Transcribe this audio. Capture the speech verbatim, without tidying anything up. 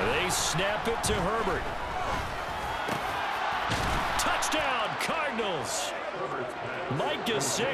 They snap it to Herbert. Touchdown, Cardinals. Mike Gesicki.